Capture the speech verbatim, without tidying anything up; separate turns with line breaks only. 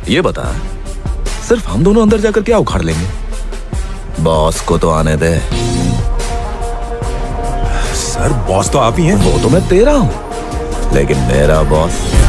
ये बता, सिर्फ हम दोनों अंदर जाकर क्या उखाड़ लेंगे? बॉस को तो आने दे।
सर, बॉस तो आप ही हैं।
वो तो मैं तेरा हूं, लेकिन मेरा बॉस